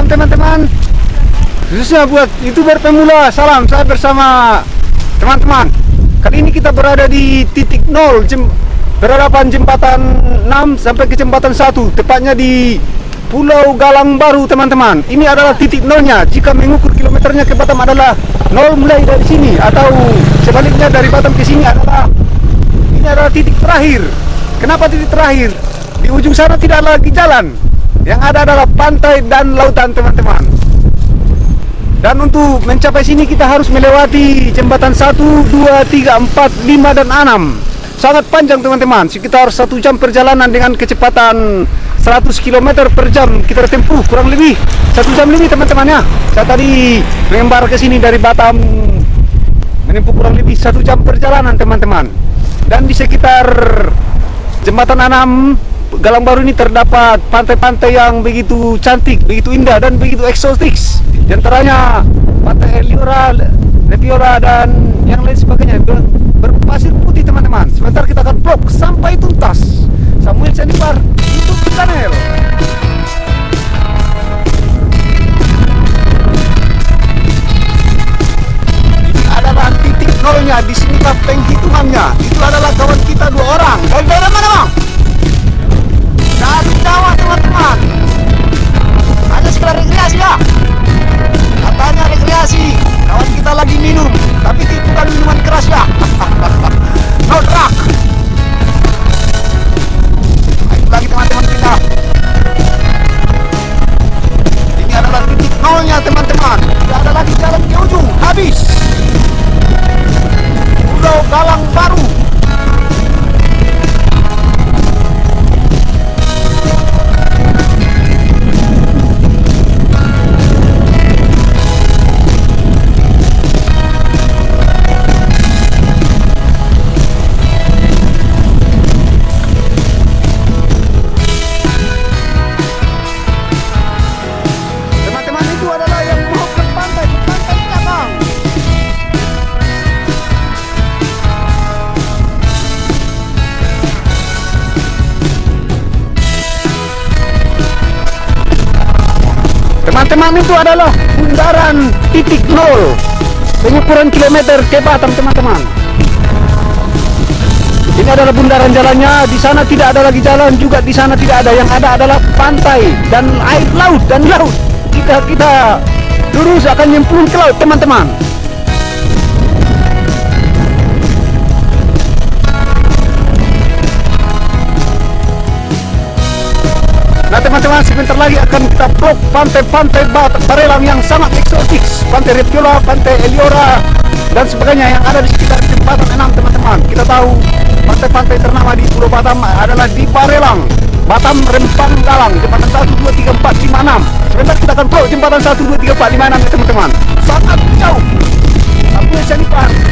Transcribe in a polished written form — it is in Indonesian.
teman-teman, khususnya buat YouTuber pemula. Salam, saya bersama teman-teman. Kali ini kita berada di titik nol, berhadapan jembatan 6 sampai ke jembatan 1, tepatnya di Pulau Galang Baru, teman-teman. Ini adalah titik nolnya. Jika mengukur kilometernya ke Batam adalah 0 mulai dari sini, atau sebaliknya dari Batam ke sini ini adalah titik terakhir. Kenapa titik terakhir? Di ujung sana tidak ada lagi jalan. Yang ada adalah pantai dan lautan, teman-teman. Dan untuk mencapai sini kita harus melewati jembatan 1, 2, 3, 4, 5, dan 6. Sangat panjang, teman-teman. Sekitar 1 jam perjalanan dengan kecepatan 100 km per jam kita tempuh, kurang lebih 1 jam lebih, teman-teman ya. Saya tadi mengembara ke sini dari Batam, menempuh kurang lebih 1 jam perjalanan, teman-teman. Dan di sekitar jembatan 6 Galang Baru ini terdapat pantai-pantai yang begitu cantik, begitu indah, dan begitu eksotik. Di antaranya Pantai Lepiora dan yang lain sebagainya, berpasir putih, teman-teman. Sebentar kita akan vlog sampai tuntas. Samuel Sanipar, Untuk, kesana. Ini adalah titik nolnya. Di sini penghitungannya. Itu adalah kawan kita 2 orang. Dari daerah mana, Bang? Dari Jawa, teman-teman. Hanya sekedar rekreasi ya. Katanya rekreasi. Kawan kita lagi minum, tapi bukan minuman keras ya. No drug. Ayo lagi, teman-teman kita. Ini adalah titik nolnya, teman-teman. Tidak ada lagi jalan ke ujung. Habis. Pulau Galang Baru. Teman-teman, itu adalah bundaran titik nol, pengukuran kilometer ke Batam, teman-teman. Ini adalah bundaran jalannya. Di sana tidak ada lagi jalan, juga di sana tidak ada. Yang ada adalah pantai dan air laut dan laut. Jika kita lurus akan nyemplung ke laut, teman-teman. Nah, teman-teman, sebentar lagi akan kita vlog pantai-pantai Barelang yang sangat eksotik. Pantai Repiola, Pantai Eliora, dan sebagainya yang ada di sekitar jembatan 6, teman-teman. Kita tahu pantai-pantai ternama di Pulau Batam adalah di Barelang, Batam, Rempang, Galang, jembatan 1, 2, 3, 4, 5, 6. Sebentar kita akan vlog jembatan 1, 2, 3, 4, 5, 6 ya, teman-teman. Sangat jauh. Samuel Sanipar.